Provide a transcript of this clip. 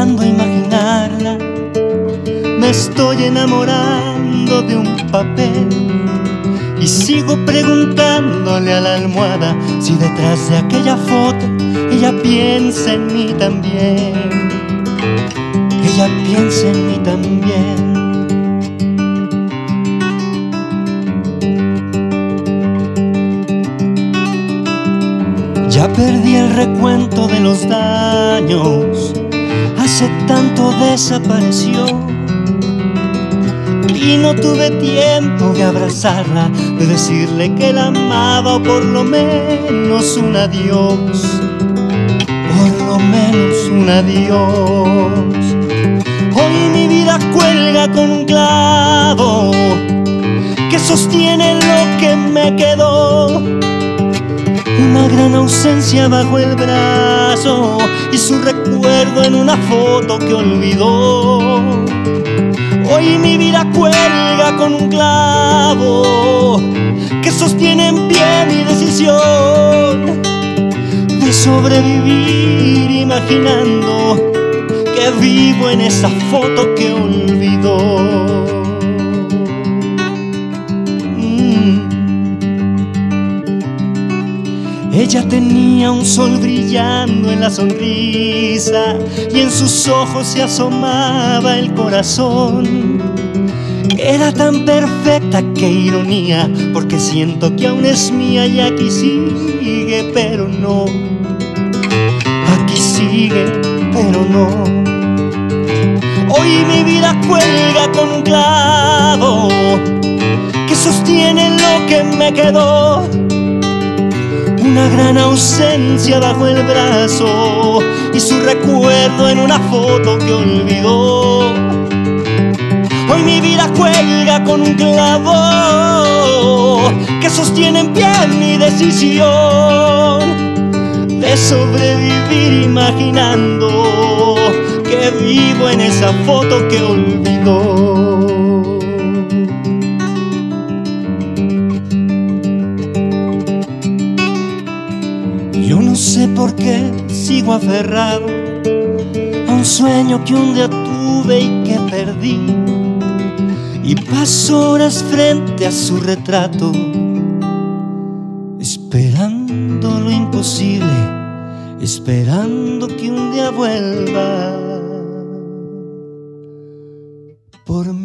intentando imaginarla. Me estoy enamorando de un papel y sigo preguntándole a la almohada si detrás de aquella foto ella piensa en mí también. Ella piensa en mí también. Ya perdí el recuento de los daños, hace tanto desapareció y no tuve tiempo de abrazarla, de decirle que la amaba o por lo menos un adiós, por lo menos un adiós. Hoy mi vida cuelga con un clavo que sostiene lo que me quedó, una gran ausencia bajo el brazo y su recuerdo en una foto que olvidó. Hoy mi vida cuelga con un clavo que sostiene en pie mi decisión de sobrevivir imaginando que vivo en esa foto que olvidó. Ella tenía un sol brillando en la sonrisa y en sus ojos se asomaba el corazón. Era tan perfecta, qué ironía, porque siento que aún es mía y aquí sigue, pero no. Aquí sigue, pero no. Hoy mi vida cuelga con un clavo que sostiene lo que me quedó, una gran ausencia bajo el brazo y su recuerdo en una foto que olvidó. Hoy mi vida cuelga con un clavo que sostiene en pie mi decisión de sobrevivir imaginando que vivo en esa foto que olvidó. Yo no sé por qué sigo aferrado a un sueño que un día tuve y que perdí, y paso horas frente a su retrato esperando lo imposible, esperando que un día vuelva por mí.